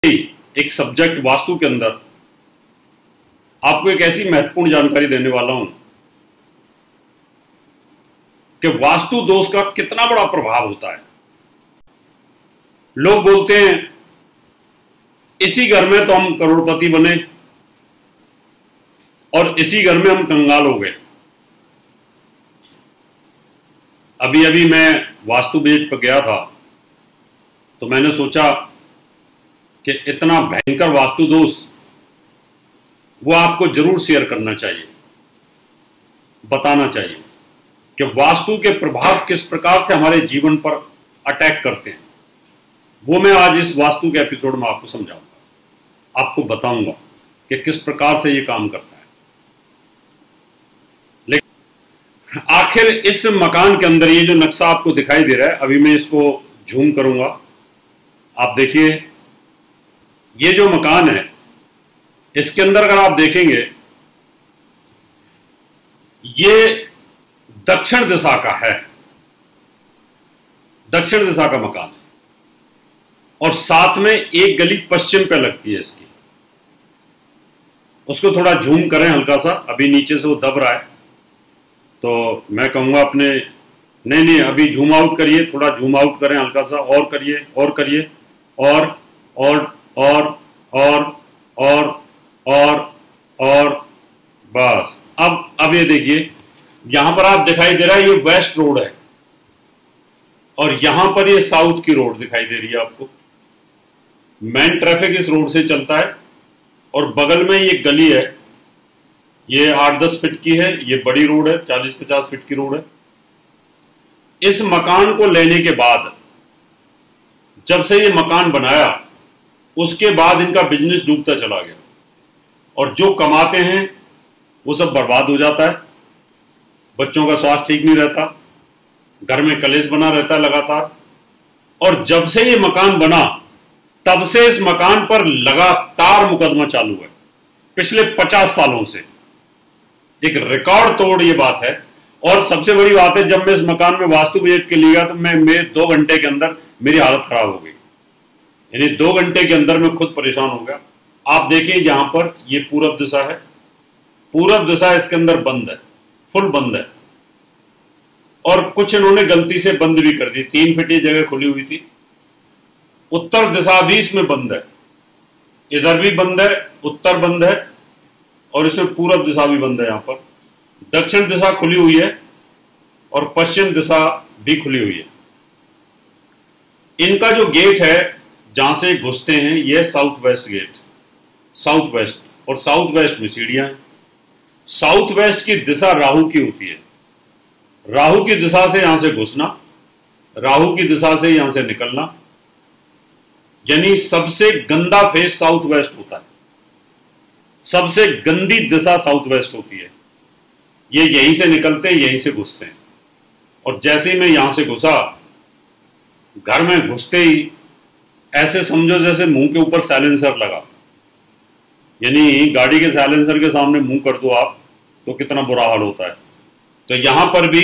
एक सब्जेक्ट वास्तु के अंदर आपको एक ऐसी महत्वपूर्ण जानकारी देने वाला हूं कि वास्तु दोष का कितना बड़ा प्रभाव होता है। लोग बोलते हैं इसी घर में तो हम करोड़पति बने और इसी घर में हम कंगाल हो गए। अभी अभी मैं वास्तु विजिट पर गया था तो मैंने सोचा कि इतना भयंकर वास्तु दोष वो आपको जरूर शेयर करना चाहिए, बताना चाहिए कि वास्तु के प्रभाव किस प्रकार से हमारे जीवन पर अटैक करते हैं। वो मैं आज इस वास्तु के एपिसोड में आपको समझाऊंगा, आपको बताऊंगा कि किस प्रकार से ये काम करता है। लेकिन आखिर इस मकान के अंदर ये जो नक्शा आपको दिखाई दे रहा है, अभी मैं इसको झूम करूंगा, आप देखिए ये जो मकान है इसके अंदर अगर आप देखेंगे ये दक्षिण दिशा का है, दक्षिण दिशा का मकान है और साथ में एक गली पश्चिम पे लगती है इसकी। उसको थोड़ा झूम करें हल्का सा, अभी नीचे से वो दब रहा है तो मैं कहूंगा अपने नहीं अभी झूम आउट करिए, थोड़ा झूम आउट करें हल्का सा, और करिए और करिए और और बस। अब ये देखिए यहां पर आप दिखाई दे रहा है ये वेस्ट रोड है और यहां पर ये साउथ की रोड दिखाई दे रही है आपको। मेन ट्रैफिक इस रोड से चलता है और बगल में ये गली है, ये 8-10 फीट की है, ये बड़ी रोड है, 40-50 फीट की रोड है। इस मकान को लेने के बाद जब से ये मकान बनाया उसके बाद इनका बिजनेस डूबता चला गया और जो कमाते हैं वो सब बर्बाद हो जाता है। बच्चों का स्वास्थ्य ठीक नहीं रहता, घर में कलेश बना रहता है लगातार। और जब से ये मकान बना तब से इस मकान पर लगातार मुकदमा चालू है, पिछले 50 सालों से। एक रिकॉर्ड तोड़ ये बात है। और सबसे बड़ी बात है, जब मैं इस मकान में वास्तु विजिट के लिए गया तो मैं 2 घंटे के अंदर मेरी हालत खराब हो गई, यानी 2 घंटे के अंदर मैं खुद परेशान हो गया। आप देखिए यहां पर ये पूरब दिशा है, पूरब दिशा इसके अंदर बंद है, फुल बंद है। और कुछ इन्होंने गलती से बंद भी कर दी, 3 फीट ये जगह खुली हुई थी। उत्तर दिशा भी इसमें बंद है, इधर भी बंद है, उत्तर बंद है और इसमें पूरब दिशा भी बंद है। यहां पर दक्षिण दिशा खुली हुई है और पश्चिम दिशा भी खुली हुई है। इनका जो गेट है जहां से घुसते हैं यह south west gate, south west, और साउथ वेस्ट में सीढ़ियां हैं। साउथ वेस्ट की दिशा राहु की होती है। राहु की दिशा से यहां से घुसना, राहु की दिशा से यहां से निकलना, यानी सबसे गंदा फेस साउथ वेस्ट होता है, सबसे गंदी दिशा साउथ वेस्ट होती है। ये यहीं से निकलते हैं, यहीं से घुसते हैं। और जैसे ही मैं यहां से घुसा, घर में घुसते ही ऐसे समझो जैसे मुंह के ऊपर साइलेंसर लगा, यानी गाड़ी के साइलेंसर के सामने मुंह कर दो आप तो कितना बुरा हाल होता है। तो यहां पर भी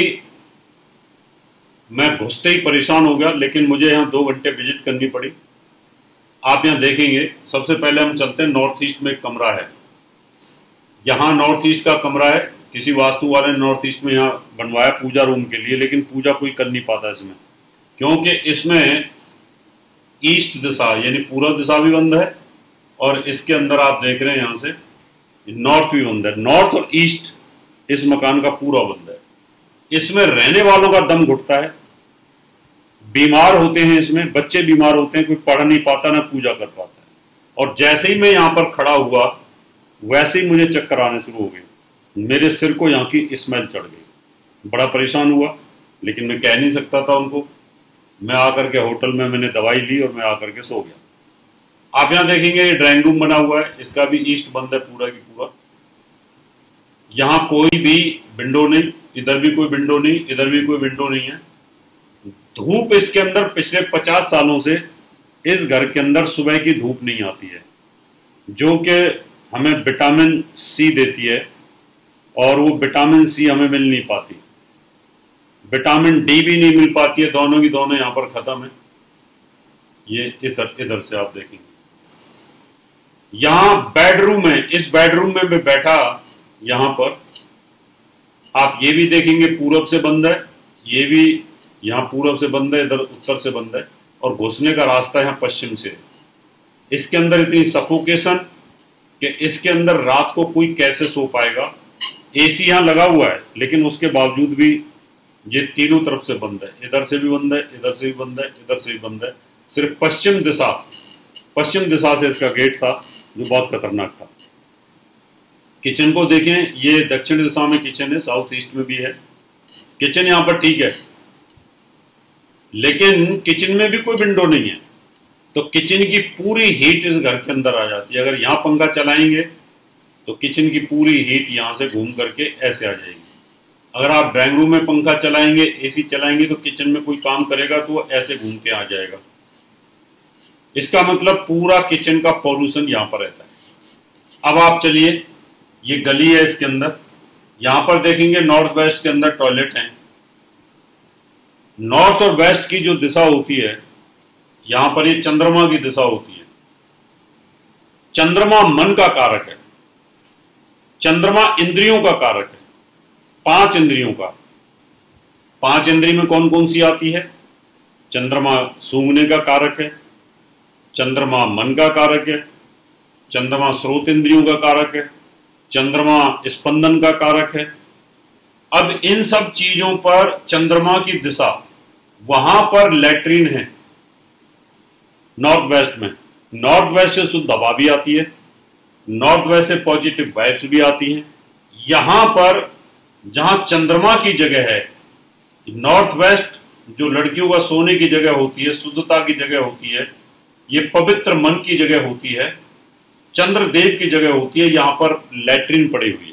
मैं घुसते ही परेशान हो गया, लेकिन मुझे यहां 2 घंटे विजिट करनी पड़ी। आप यहां देखेंगे, सबसे पहले हम चलते हैं नॉर्थ ईस्ट में एक कमरा है। यहां नॉर्थ ईस्ट का कमरा है, किसी वास्तु वाले ने नॉर्थ ईस्ट में यहां बनवाया पूजा रूम के लिए, लेकिन पूजा कोई कर नहीं पाता इसमें, क्योंकि इसमें ईस्ट दिशा यानी पूर्व दिशा भी बंद है और इसके अंदर आप देख रहे हैं यहां से नॉर्थ भी बंद है। नॉर्थ और ईस्ट इस मकान का पूरा बंद है। इसमें रहने वालों का दम घुटता है, बीमार होते हैं, इसमें बच्चे बीमार होते हैं, कोई पढ़ नहीं पाता ना पूजा कर पाता है। और जैसे ही मैं यहां पर खड़ा हुआ वैसे ही मुझे चक्कर आने शुरू हो गए, मेरे सिर को यहाँ की स्मेल चढ़ गई। बड़ा परेशान हुआ, लेकिन मैं कह नहीं सकता था उनको। मैं आकर के होटल में मैंने दवाई ली और मैं आकर के सो गया। आप यहाँ देखेंगे ये ड्राइंग रूम बना हुआ है, इसका भी ईस्ट बंद है पूरा की पूरा। यहाँ कोई भी विंडो नहीं, इधर भी कोई विंडो नहीं, इधर भी कोई विंडो नहीं है। धूप इसके अंदर पिछले 50 सालों से इस घर के अंदर सुबह की धूप नहीं आती है, जो कि हमें विटामिन सी देती है और वो विटामिन सी हमें मिल नहीं पाती। विटामिन डी भी नहीं मिल पाती है, दोनों की दोनों यहाँ पर खत्म है। ये इधर से आप देखेंगे यहां बेडरूम है, इस बेडरूम में मैं बैठा, यहां पर आप ये भी देखेंगे पूरब से बंद है, ये भी यहां पूरब से बंद है, इधर उत्तर से बंद है, और घुसने का रास्ता यहां पश्चिम से है। इसके अंदर इतनी सफोकेशन कि इसके अंदर रात को कोई कैसे सो पाएगा। एसी यहां लगा हुआ है, लेकिन उसके बावजूद भी ये तीनों तरफ से बंद है, इधर से भी बंद है, इधर से भी बंद है, इधर से भी बंद है। सिर्फ पश्चिम दिशा से इसका गेट था, जो बहुत खतरनाक था। किचन को देखें, ये दक्षिण दिशा में किचन है, साउथ ईस्ट में भी है। किचन यहां पर ठीक है, लेकिन किचन में भी कोई विंडो नहीं है, तो किचन की पूरी हीट इस घर के अंदर आ जाती है। अगर यहां पंखा चलाएंगे तो किचन की पूरी हीट यहां से घूम करके ऐसे आ जाएगी। अगर आप ड्राइंग रूम में पंखा चलाएंगे, एसी चलाएंगे, तो किचन में कोई काम करेगा तो वो ऐसे घूम के आ जाएगा। इसका मतलब पूरा किचन का पॉल्यूशन यहां पर रहता है। अब आप चलिए, ये गली है, इसके अंदर यहां पर देखेंगे नॉर्थ वेस्ट के अंदर टॉयलेट है। नॉर्थ और वेस्ट की जो दिशा होती है, यहां पर ये चंद्रमा की दिशा होती है। चंद्रमा मन का कारक है, चंद्रमा इंद्रियों का कारक है, 5 इंद्रियों का। 5 इंद्रिय में कौन कौन सी आती है? चंद्रमा सूंघने का कारक है, चंद्रमा मन का कारक है, चंद्रमा स्रोत इंद्रियों का कारक है, चंद्रमा स्पंदन का कारक है। अब इन सब चीजों पर चंद्रमा की दिशा, वहां पर लैट्रिन है नॉर्थ वेस्ट में। नॉर्थ वेस्ट से शुद्ध हवा भी आती है, नॉर्थ वेस्ट से पॉजिटिव वाइब्स भी आती हैं। यहां पर जहां चंद्रमा की जगह है, नॉर्थ वेस्ट जो लड़कियों का सोने की जगह होती है, शुद्धता की जगह होती है, ये पवित्र मन की जगह होती है, चंद्रदेव की जगह होती है, यहां पर लैट्रिन पड़ी हुई है।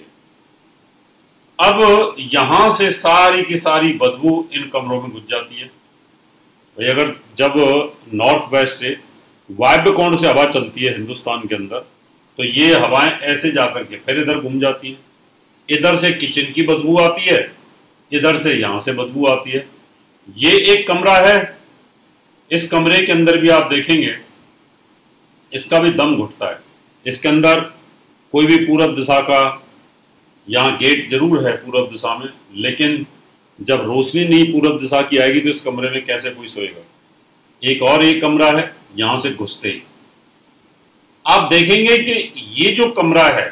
अब यहां से सारी की सारी बदबू इन कमरों में घुस जाती है। भाई अगर जब नॉर्थ वेस्ट से वायव्य कोण से हवा चलती है हिंदुस्तान के अंदर, तो ये हवाएं ऐसे जाकर के फिर इधर घूम जाती हैं। इधर से किचन की बदबू आती है, इधर से यहां से बदबू आती है। ये एक कमरा है, इस कमरे के अंदर भी आप देखेंगे इसका भी दम घुटता है। इसके अंदर कोई भी पूरब दिशा का, यहाँ गेट जरूर है पूरब दिशा में, लेकिन जब रोशनी नहीं पूरब दिशा की आएगी तो इस कमरे में कैसे कोई सोएगा। एक कमरा है, यहां से घुसते ही आप देखेंगे कि ये जो कमरा है,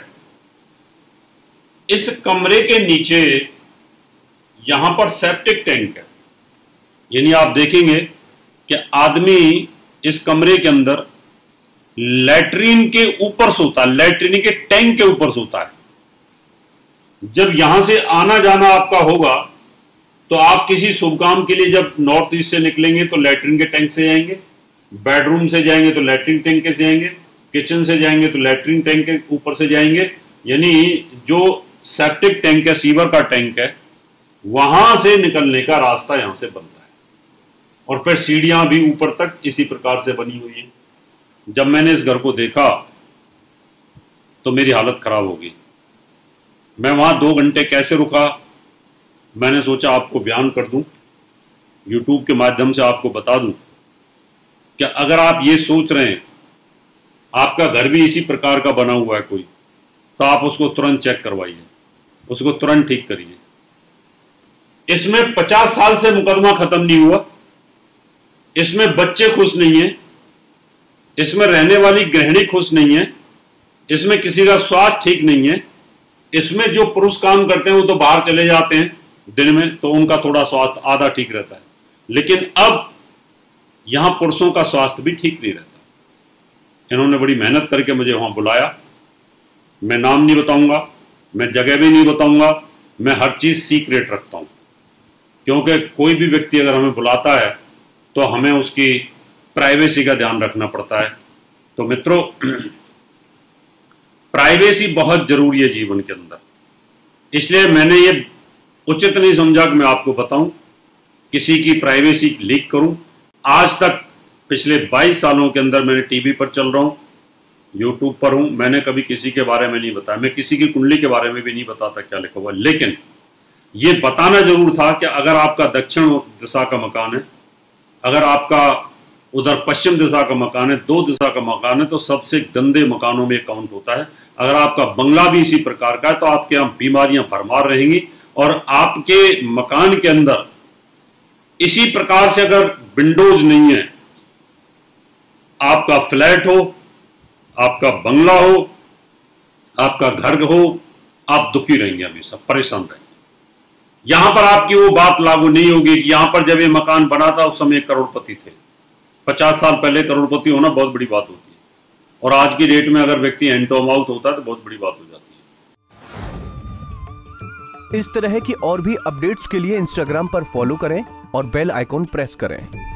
इस कमरे के नीचे यहां पर सेप्टिक टैंक है। यानी आप देखेंगे कि आदमी इस कमरे के अंदर लैट्रिन के ऊपर सोता है, लैट्रिन के टैंक के ऊपर सोता है। जब यहां से आना जाना आपका होगा तो आप किसी शुभ काम के लिए जब नॉर्थ ईस्ट से निकलेंगे तो लैट्रिन के टैंक से जाएंगे, बेडरूम से जाएंगे तो लैट्रिन टैंक से जाएंगे, किचन से जाएंगे तो लैट्रिन टैंक के ऊपर से जाएंगे। यानी जो सेप्टिक टैंक है, सीवर का टैंक है, वहां से निकलने का रास्ता यहां से बनता है। और फिर सीढ़ियां भी ऊपर तक इसी प्रकार से बनी हुई है। जब मैंने इस घर को देखा तो मेरी हालत खराब हो गई। मैं वहां 2 घंटे कैसे रुका, मैंने सोचा आपको बयान कर दूं, यूट्यूब के माध्यम से आपको बता दूं कि अगर आप ये सोच रहे हैं आपका घर भी इसी प्रकार का बना हुआ है कोई, तो आप उसको तुरंत चेक करवाइए, उसको तुरंत ठीक करिए। इसमें 50 साल से मुकदमा खत्म नहीं हुआ, इसमें बच्चे खुश नहीं है, इसमें रहने वाली गृहिणी खुश नहीं है, इसमें किसी का स्वास्थ्य ठीक नहीं है। इसमें जो पुरुष काम करते हैं वो तो बाहर चले जाते हैं दिन में, तो उनका थोड़ा स्वास्थ्य आधा ठीक रहता है, लेकिन अब यहां पुरुषों का स्वास्थ्य भी ठीक नहीं रहता। इन्होंने बड़ी मेहनत करके मुझे वहां बुलाया। मैं नाम नहीं बताऊंगा, मैं जगह भी नहीं बताऊंगा, मैं हर चीज सीक्रेट रखता हूं, क्योंकि कोई भी व्यक्ति अगर हमें बुलाता है तो हमें उसकी प्राइवेसी का ध्यान रखना पड़ता है। तो मित्रों, प्राइवेसी बहुत जरूरी है जीवन के अंदर, इसलिए मैंने ये उचित नहीं समझा कि मैं आपको बताऊं, किसी की प्राइवेसी लीक करूं। आज तक पिछले 22 सालों के अंदर मैंने टीवी पर चल रहा हूं, यूट्यूब पर हूं, मैंने कभी किसी के बारे में नहीं बताया। मैं किसी की कुंडली के बारे में भी नहीं बताता क्या लिखा हुआ, लेकिन ये बताना जरूर था कि अगर आपका दक्षिण दिशा का मकान है, अगर आपका उधर पश्चिम दिशा का मकान है, 2 दिशा का मकान है, तो सबसे गंदे मकानों में काउंट होता है। अगर आपका बंगला भी इसी प्रकार का है तो आपके यहाँ बीमारियां भरमार रहेंगी। और आपके मकान के अंदर इसी प्रकार से अगर विंडोज नहीं है, आपका फ्लैट हो, आपका बंगला हो, आपका घर हो, आप दुखी रहेंगे, हमेशा परेशान रहेंगे। यहां पर आपकी वो बात लागू नहीं होगी कि यहां पर जब ये मकान बना था उस समय करोड़पति थे। 50 साल पहले करोड़पति होना बहुत बड़ी बात होती है, और आज की डेट में अगर व्यक्ति हैंड टू माउथ होता है तो बहुत बड़ी बात हो जाती है। इस तरह की और भी अपडेट्स के लिए इंस्टाग्राम पर फॉलो करें और बेल आइकॉन प्रेस करें।